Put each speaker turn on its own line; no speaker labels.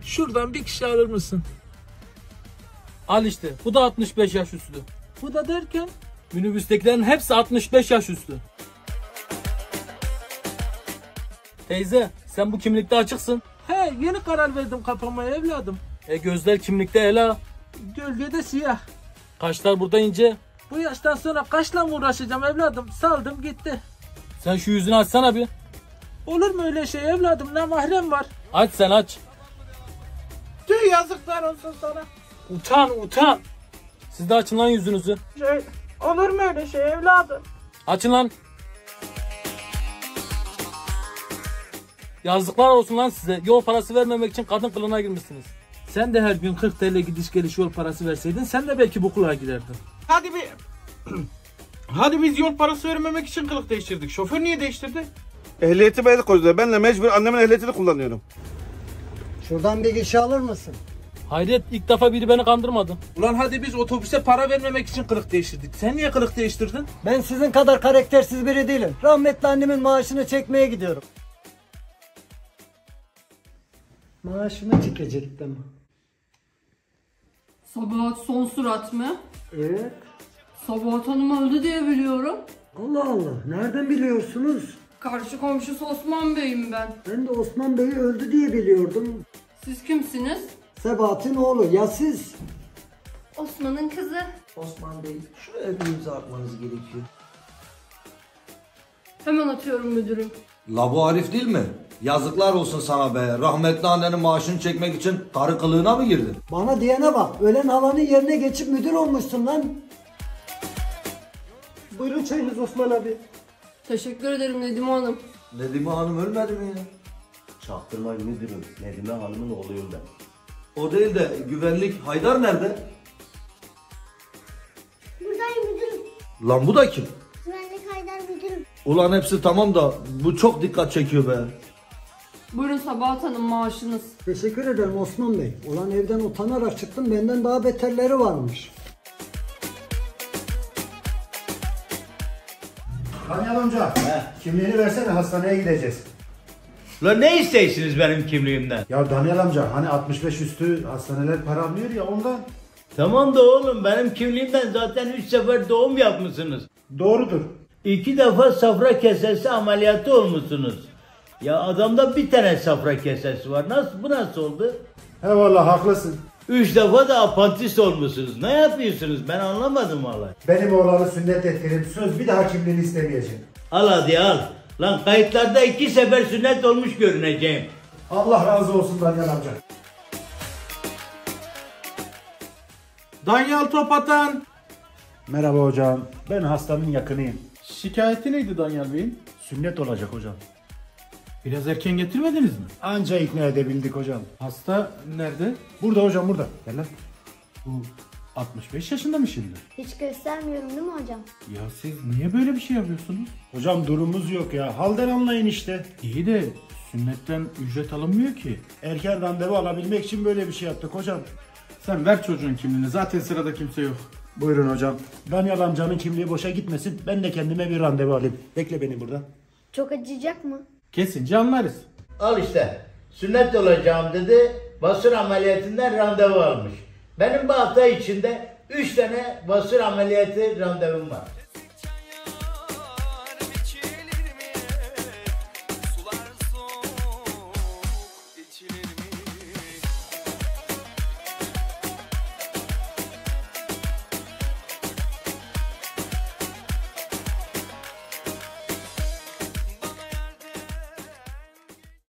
Şuradan bir kişi alır mısın?
Al işte. Bu da 65 yaş üstü.
Bu da derken?
Minibüstekilerin hepsi 65 yaş üstü. Teyze sen bu kimlikte açıksın.
He, yeni karar verdim kapamaya evladım.
Gözler kimlikte Ela.
Gölgede siyah.
Kaşlar burada ince.
Bu yaştan sonra kaşla mı uğraşacağım evladım? Saldım gitti.
Sen şu yüzünü açsana bir.
Olur mu öyle şey evladım? Ne mahrem var?
Aç sen aç.
Tüh, yazıklar olsun sana.
Utan utan. Siz de açın lan yüzünüzü.
Olur mu öyle şey evladım?
Açın lan. Yazıklar olsun lan size. Yol parası vermemek için kadın kılığına girmişsiniz.
Sen de her gün 40 TL gidiş geliş yol parası verseydin sen de belki bu kılığa girerdin. Hadi biz yol parası vermemek için kılık değiştirdik. Şoför niye değiştirdi?
Ehliyetime el koydular. Ben de mecbur annemin ehliyetini kullanıyorum.
Şuradan bir kişi alır mısın?
Hayret, ilk defa biri beni kandırmadı.
Ulan hadi biz otobüse para vermemek için kılık değiştirdik. Sen niye kılık değiştirdin?
Ben sizin kadar karaktersiz biri değilim. Rahmetli annemin maaşını çekmeye gidiyorum. Maaşını çekecektim.
Sabahat son surat mı?
Evet.
Sabahat Hanım öldü diye biliyorum.
Allah Allah. Nereden biliyorsunuz?
Karşı komşusu Osman Bey'im ben.
Ben de Osman Bey'i öldü diye biliyordum.
Siz kimsiniz?
Sebahat'in oğlu. Ya siz?
Osman'ın kızı.
Osman Bey, şuraya bir imza atmanız gerekiyor.
Hemen atıyorum müdürüm.
La bu Arif değil mi? Yazıklar olsun sana be. Rahmetli annenin maaşını çekmek için karı kılığına mı girdin?
Bana diyene bak. Ölen halanın yerine geçip müdür olmuşsun lan. Buyurun çayınız Osman abi.
Teşekkür ederim Nedime Hanım.
Nedime Hanım ölmedi mi ya?
Çaktırmayın müdürüm, Nedime Hanım'ın oğluyum ben.
O değil de güvenlik Haydar nerede?
Buradayım müdürüm.
Lan bu da kim?
Güvenlik Haydar müdürüm.
Ulan hepsi tamam da bu çok dikkat çekiyor be.
Buyurun Sabahat Hanım maaşınız.
Teşekkür ederim Osman Bey. Ulan evden utanarak çıktım. Benden daha beterleri varmış.
Danyal amca, kimliğini versene, hastaneye gideceğiz.
Lan ne isteysiniz benim kimliğimden?
Ya Danyal amca, hani 65 üstü hastaneler para almıyor ya ondan.
Tamam da oğlum benim kimliğimden zaten 3 sefer doğum yapmışsınız.
Doğrudur.
2 defa safra kesesi ameliyatı olmuşsunuz. Ya adamda bir tane safra kesesi var. Bu nasıl oldu?
He vallahi haklısın.
3 defa da apantis olmuşsunuz. Ne yapıyorsunuz? Ben anlamadım vallahi.
Benim oğlanı sünnet ettirip söz bir daha kimliğini istemeyeceğim.
Al hadi al. Lan kayıtlarda 2 sefer sünnet olmuş görüneceğim.
Allah razı olsun Danyal amca.
Danyal Topatan.
Merhaba hocam, ben hastanın yakınıyım.
Şikayeti neydi Danyal Bey'in?
Sünnet olacak hocam.
Biraz erken getirmediniz mi?
Anca ikna edebildik hocam.
Hasta nerede?
Burada hocam, burada. Gel lan.
Bu 65 yaşında mı şimdi?
Hiç göstermiyorum değil mi hocam?
Ya siz niye böyle bir şey yapıyorsunuz?
Hocam durumumuz yok ya, halden anlayın işte.
İyi de sünnetten ücret alınmıyor ki.
Erken randevu alabilmek için böyle bir şey yaptık hocam.
Sen ver çocuğun kimliğini, zaten sırada kimse yok.
Buyurun hocam. Danyal amcanın kimliği boşa gitmesin, ben de kendime bir randevu alayım. Bekle beni burada.
Çok acıyacak mı?
Kesince anlarız.
Al işte. Sünnet olacağım dedi. Basur ameliyatından randevu almış. Benim bu hafta içinde 3 tane basur ameliyatı randevum var.